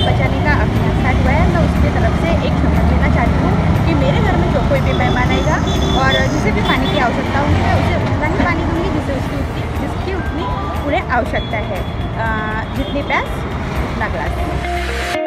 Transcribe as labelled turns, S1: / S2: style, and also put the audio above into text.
S1: पानी बचाने का अभियान स्टार्ट हुआ है, मैं उसकी तरफ से एक शपथ लेना चाहती हूँ कि मेरे घर में जो कोई भी मेहमान आएगा और जिसे भी पानी की आवश्यकता होगी मैं उसे उतना ही पानी दूँगी जिसकी उतनी पूरे आवश्यकता है। जितनी प्यास उतना ग्लास।